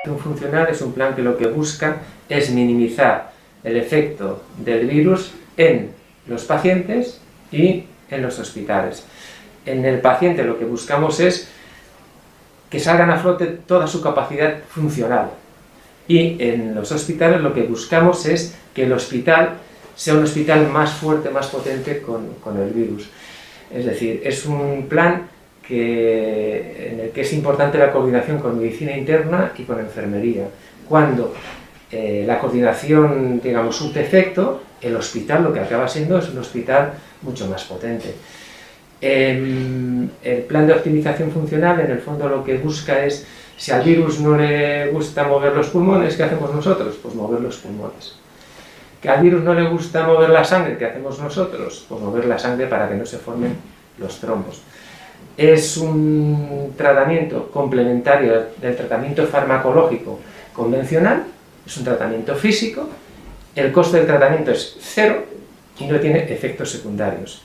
Un funcional es un plan que lo que busca es minimizar el efecto del virus en los pacientes y en los hospitales. En el paciente lo que buscamos es que salgan a flote toda su capacidad funcional, y en los hospitales lo que buscamos es que el hospital sea un hospital más fuerte, más potente con el virus. Es decir, es un plan en el que es importante la coordinación con medicina interna y con enfermería. Cuando la coordinación, digamos, surte efecto, el hospital lo que acaba siendo es un hospital mucho más potente. El plan de optimización funcional, en el fondo, lo que busca es, si al virus no le gusta mover los pulmones, ¿qué hacemos nosotros? Pues mover los pulmones. ¿Que al virus no le gusta mover la sangre? ¿Qué hacemos nosotros? Pues mover la sangre para que no se formen los trombos. Es un tratamiento complementario del tratamiento farmacológico convencional, es un tratamiento físico, el coste del tratamiento es cero y no tiene efectos secundarios.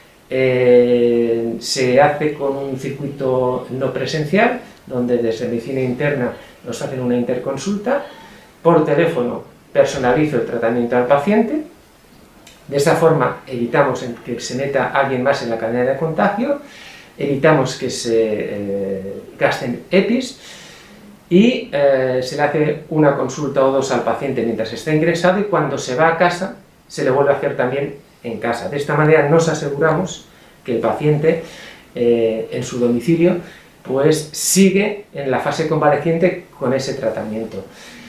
Se hace con un circuito no presencial, donde desde medicina interna nos hacen una interconsulta, por teléfono personalizo el tratamiento al paciente, de esta forma evitamos que se meta alguien más en la cadena de contagio, evitamos que se gasten EPIs y se le hace una consulta o dos al paciente mientras está ingresado, y cuando se va a casa se le vuelve a hacer también en casa. De esta manera nos aseguramos que el paciente en su domicilio pues sigue en la fase convaleciente con ese tratamiento.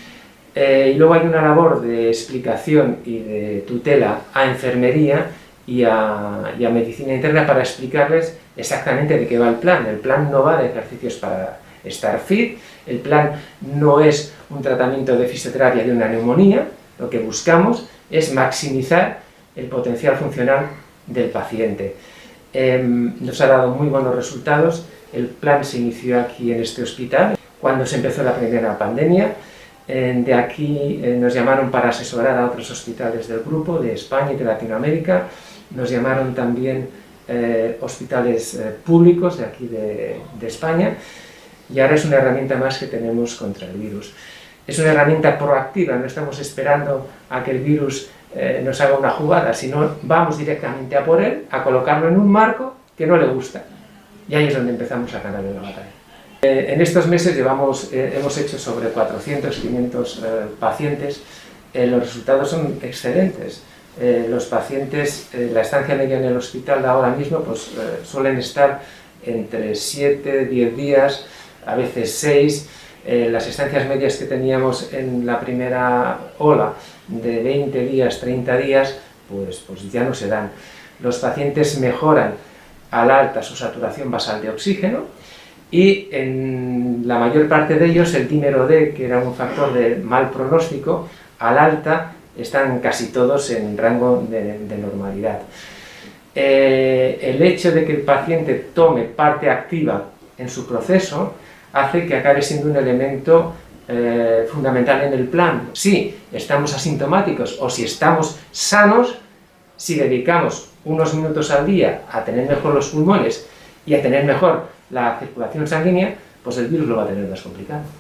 Y luego hay una labor de explicación y de tutela a enfermería y a medicina interna para explicarles exactamente de qué va el plan. El plan no va de ejercicios para estar fit, el plan no es un tratamiento de fisioterapia de una neumonía, lo que buscamos es maximizar el potencial funcional del paciente. Nos ha dado muy buenos resultados. El plan se inició aquí en este hospital cuando se empezó la primera pandemia. De aquí nos llamaron para asesorar a otros hospitales del grupo, de España y de Latinoamérica. Nos llamaron también hospitales públicos de aquí de España, y ahora es una herramienta más que tenemos contra el virus. Es una herramienta proactiva, no estamos esperando a que el virus nos haga una jugada, sino vamos directamente a por él, a colocarlo en un marco que no le gusta, y ahí es donde empezamos a ganar la batalla. En estos meses hemos hecho sobre 400, 500 pacientes. Los resultados son excelentes. Los pacientes, la estancia media en el hospital ahora mismo pues, suelen estar entre 7, 10 días, a veces 6. Las estancias medias que teníamos en la primera ola, de 20 días, 30 días, pues ya no se dan. Los pacientes mejoran al alta su saturación basal de oxígeno, y en la mayor parte de ellos el dímero D, que era un factor de mal pronóstico, al alta están casi todos en rango de normalidad. El hecho de que el paciente tome parte activa en su proceso hace que acabe siendo un elemento fundamental en el plan. Si estamos asintomáticos o si estamos sanos, si dedicamos unos minutos al día a tener mejor los pulmones y a tener mejor la circulación sanguínea, pues el virus lo va a tener más complicado.